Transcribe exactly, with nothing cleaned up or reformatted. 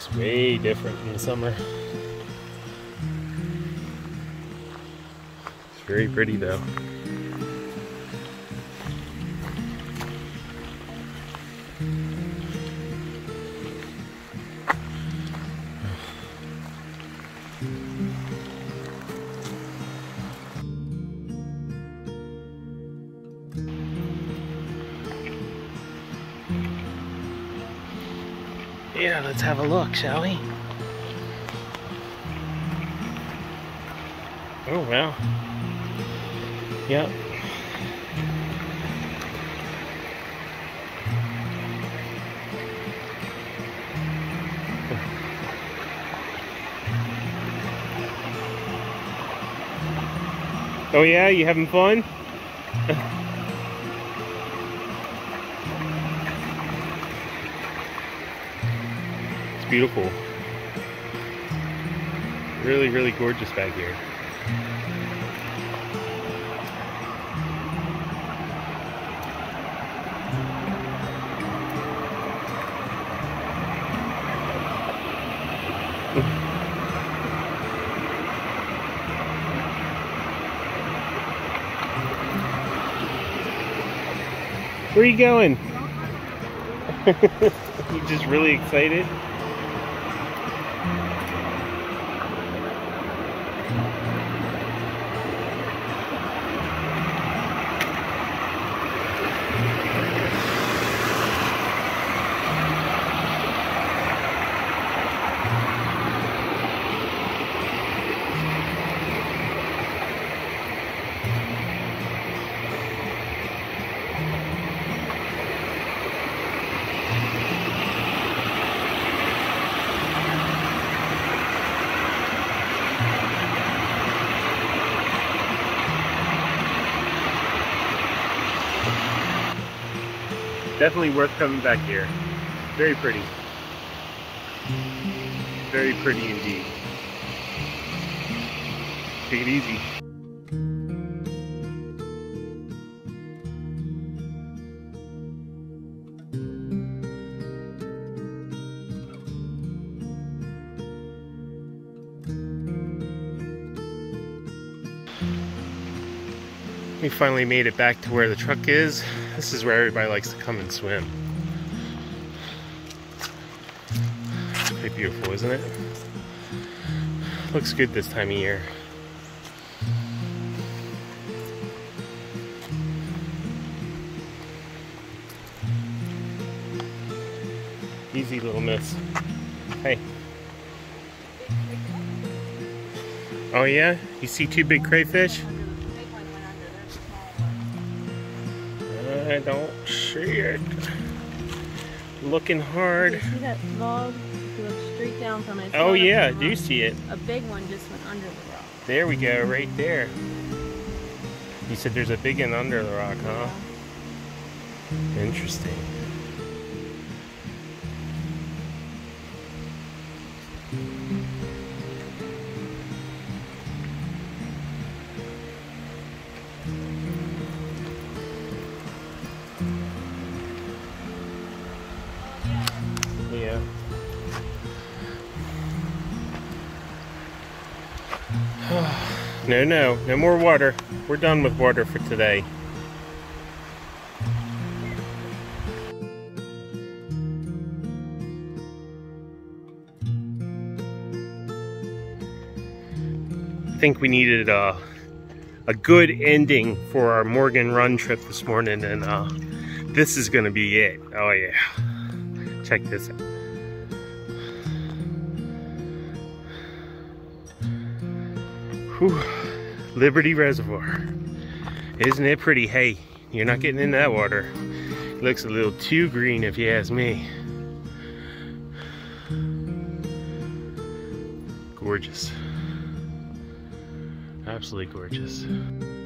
Looks way different in the summer. It's very pretty though. Yeah, let's have a look, shall we? Oh, wow. Yep. Oh yeah, you having fun? Beautiful. Really, really gorgeous back here. Where are you going? You just really excited? Definitely worth coming back here. Very pretty. Very pretty indeed. Take it easy. We finally made it back to where the truck is. This is where everybody likes to come and swim. Pretty beautiful, isn't it? Looks good this time of year. Easy, little miss. Hey. Oh yeah? You see two big crayfish? I don't see it. Looking hard. You see that log? If you look straight down from it. Oh yeah, I do see it. A big one just went under the rock. There we go, right there. You said there's a big one under the rock, huh? Yeah. Interesting. Yeah. No, no, no more water. We're done with water for today. I think we needed a, a good ending for our Morgan Run trip this morning, and uh, this is gonna be it. Oh yeah. Check this out. Whew. Liberty Reservoir. Isn't it pretty? Hey, you're not getting in that water. It looks a little too green if you ask me. Gorgeous. Absolutely gorgeous.